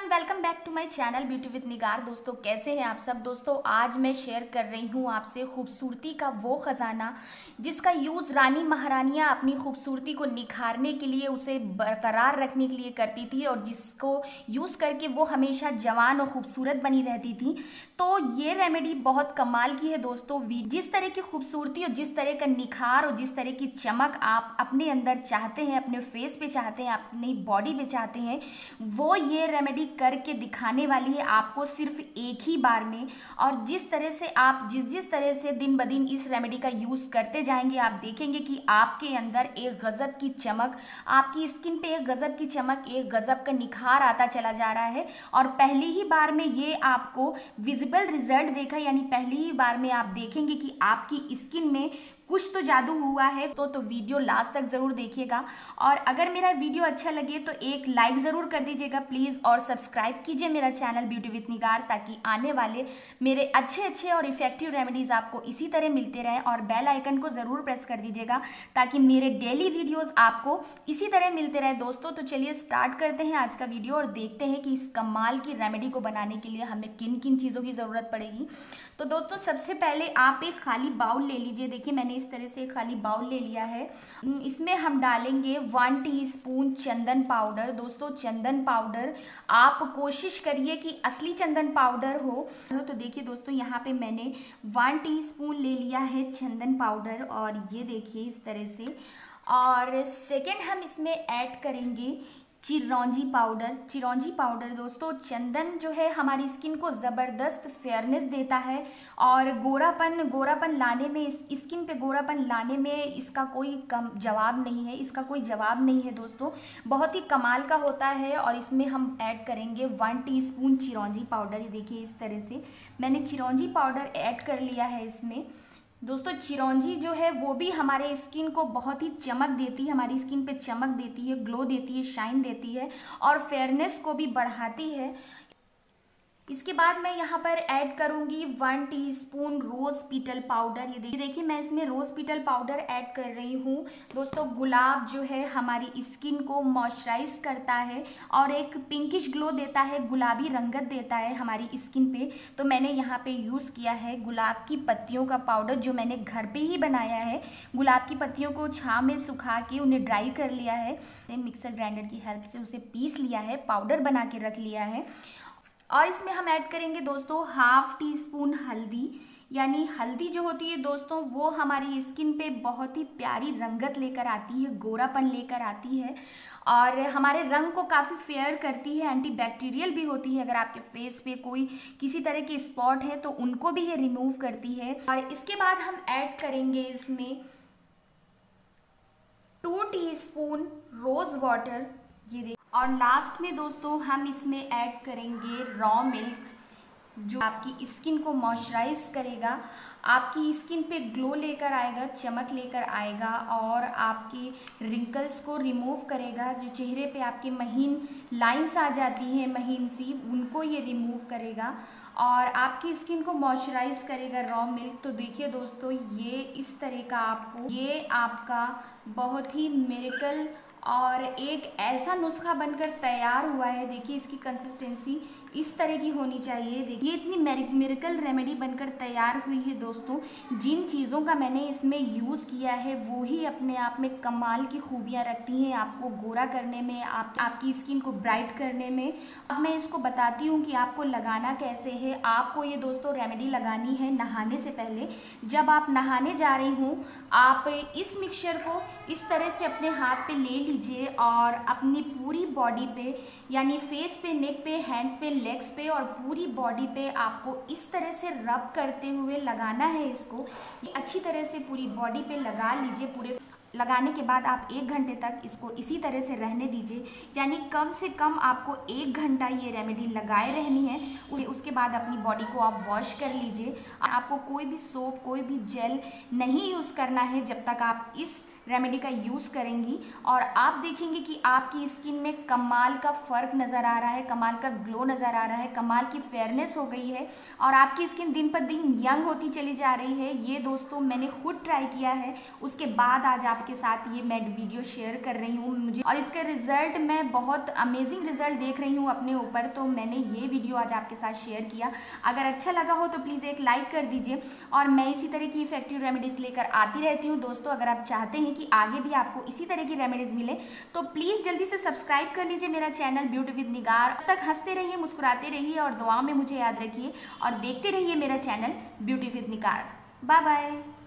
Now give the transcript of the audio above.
Everyone, welcome back to my channel beauty with Nigar. दोस्तों कैसे हैं आप सब। दोस्तों आज मैं शेयर कर रही हूँ आपसे खूबसूरती का वो खजाना जिसका यूज़ रानी महारानियाँ अपनी खूबसूरती को निखारने के लिए, उसे बरकरार रखने के लिए करती थी और जिसको यूज़ करके वो हमेशा जवान और खूबसूरत बनी रहती थी। तो ये रेमेडी बहुत कमाल की है दोस्तों। जिस तरह की खूबसूरती और जिस तरह का निखार और जिस तरह की चमक आप अपने अंदर चाहते हैं, अपने फेस पे चाहते हैं, अपनी बॉडी पे चाहते हैं, वो ये रेमेडी करके दिखाने वाली है आपको सिर्फ एक ही बार में। और जिस तरह से आप जिस तरह से दिन ब दिन इस रेमेडी का यूज़ करते जाएंगे, आप देखेंगे कि आपके अंदर एक गज़ब की चमक, आपकी स्किन पे एक गज़ब की चमक, एक गज़ब का निखार आता चला जा रहा है। और पहली ही बार में ये आपको विजिबल रिजल्ट देखा, यानी पहली ही बार में आप देखेंगे कि आपकी स्किन में कुछ तो जादू हुआ है। तो वीडियो लास्ट तक ज़रूर देखिएगा। और अगर मेरा वीडियो अच्छा लगे तो एक लाइक ज़रूर कर दीजिएगा प्लीज़, और सब्सक्राइब कीजिए मेरा चैनल ब्यूटी विद निगार, ताकि आने वाले मेरे अच्छे और इफेक्टिव रेमेडीज़ आपको इसी तरह मिलते रहें। और बेल आइकन को ज़रूर प्रेस कर दीजिएगा ताकि मेरे डेली वीडियोज़ आपको इसी तरह मिलते रहे दोस्तों। तो चलिए स्टार्ट करते हैं आज का वीडियो और देखते हैं कि इस कमाल की रेमेडी को बनाने के लिए हमें किन किन चीज़ों की ज़रूरत पड़ेगी। तो दोस्तों सबसे पहले आप एक खाली बाउल ले लीजिए। देखिए मैंने इस तरह से एक खाली बाउल ले लिया है। इसमें हम डालेंगे 1 टीस्पून चंदन पाउडर। दोस्तों चंदन पाउडर आप कोशिश करिए कि असली चंदन पाउडर हो। तो देखिए दोस्तों यहाँ पे मैंने 1 टीस्पून ले लिया है चंदन पाउडर, और ये देखिए इस तरह से। और सेकेंड हम इसमें ऐड करेंगे चिरौंजी पाउडर। चिरौंजी पाउडर दोस्तों, चंदन जो है हमारी स्किन को ज़बरदस्त फेयरनेस देता है और गोरापन लाने में, स्किन पे गोरापन लाने में इसका कोई जवाब नहीं है दोस्तों। बहुत ही कमाल का होता है। और इसमें हम ऐड करेंगे 1 टीस्पून चिरौंजी पाउडर। ये देखिए इस तरह से मैंने चिरौंजी पाउडर ऐड कर लिया है इसमें। दोस्तों चिरौंजी जो है वो भी हमारे स्किन को बहुत ही चमक देती है, हमारी स्किन पे चमक देती है, ग्लो देती है, शाइन देती है और फेयरनेस को भी बढ़ाती है। इसके बाद मैं यहाँ पर ऐड करूँगी 1 टीस्पून रोज़ पीटल पाउडर। ये देखिए मैं इसमें रोज़ पीटल पाउडर ऐड कर रही हूँ। दोस्तों गुलाब जो है हमारी स्किन को मॉइस्चराइज करता है और एक पिंकिश ग्लो देता है, गुलाबी रंगत देता है हमारी स्किन पे। तो मैंने यहाँ पे यूज़ किया है गुलाब की पत्तियों का पाउडर, जो मैंने घर पर ही बनाया है। गुलाब की पत्तियों को छाँव में सुखा के उन्हें ड्राई कर लिया है, मिक्सर ग्राइंडर की हेल्प से उसे पीस लिया है, पाउडर बना के रख लिया है। और इसमें हम ऐड करेंगे दोस्तों 1/2 टीस्पून हल्दी। यानी हल्दी जो होती है दोस्तों वो हमारी स्किन पे बहुत ही प्यारी रंगत लेकर आती है, गोरापन लेकर आती है और हमारे रंग को काफ़ी फेयर करती है, एंटीबैक्टीरियल भी होती है। अगर आपके फेस पे कोई किसी तरह के स्पॉट है तो उनको भी ये रिमूव करती है। और इसके बाद हम ऐड करेंगे इसमें 2 टीस्पून रोज़ वाटर। ये देखिए। और लास्ट में दोस्तों हम इसमें ऐड करेंगे रॉ मिल्क, जो आपकी स्किन को मॉइस्चराइज करेगा, आपकी स्किन पे ग्लो लेकर आएगा, चमक लेकर आएगा और आपकी रिंकल्स को रिमूव करेगा। जो चेहरे पे आपके महीन लाइंस आ जाती हैं महीन सी, उनको ये रिमूव करेगा और आपकी स्किन को मॉइस्चराइज करेगा रॉ मिल्क। तो देखिए दोस्तों ये इस तरह का आपको, ये आपका बहुत ही मिरेकल और एक ऐसा नुस्खा बनकर तैयार हुआ है। देखिए इसकी कंसिस्टेंसी इस तरह की होनी चाहिए। देखिए ये इतनी मिरेकल रेमेडी बनकर तैयार हुई है दोस्तों। जिन चीज़ों का मैंने इसमें यूज़ किया है वो ही अपने आप में कमाल की खूबियाँ रखती हैं, आपको गोरा करने में, आपकी स्किन को ब्राइट करने में। अब मैं इसको बताती हूँ कि आपको लगाना कैसे है। आपको ये दोस्तों रेमेडी लगानी है नहाने से पहले। जब आप नहाने जा रही हूँ आप इस मिक्सचर को इस तरह से अपने हाथ पे ले लीजिए और अपनी पूरी बॉडी पे, यानी फेस पे, नेक पे, हैंड्स पे, लेग्स पे और पूरी बॉडी पे आपको इस तरह से रब करते हुए लगाना है इसको। ये अच्छी तरह से पूरी बॉडी पे लगा लीजिए। पूरे लगाने के बाद आप 1 घंटे तक इसको इसी तरह से रहने दीजिए, यानी कम से कम आपको 1 घंटा ये रेमेडी लगाए रहनी है। उसके बाद अपनी बॉडी को आप वॉश कर लीजिए। आपको कोई भी सोप, कोई भी जेल नहीं यूज़ करना है जब तक आप इस रेमेडी का यूज़ करेंगी और आप देखेंगे कि आपकी स्किन में कमाल का फ़र्क नज़र आ रहा है, कमाल का ग्लो नज़र आ रहा है, कमाल की फेयरनेस हो गई है और आपकी स्किन दिन पर दिन यंग होती चली जा रही है। ये दोस्तों मैंने खुद ट्राई किया है, उसके बाद आज आपके साथ ये मैं वीडियो शेयर कर रही हूँ मुझे, और इसका रिजल्ट मैं बहुत अमेजिंग रिजल्ट देख रही हूँ अपने ऊपर, तो मैंने ये वीडियो आज आपके साथ शेयर किया। अगर अच्छा लगा हो तो प्लीज़ एक लाइक कर दीजिए और मैं इसी तरह की इफेक्टिव रेमेडीज़ लेकर आती रहती हूँ दोस्तों। अगर आप चाहते हैं कि आगे भी आपको इसी तरह की रेमेडीज़ मिले तो प्लीज़ जल्दी से सब्सक्राइब कर लीजिए मेरा चैनल ब्यूटी विद निगार। अब तक हंसते रहिए, मुस्कुराते रहिए और दुआओं में मुझे याद रखिए और देखते रहिए मेरा channel beauty with Nigar. Bye bye.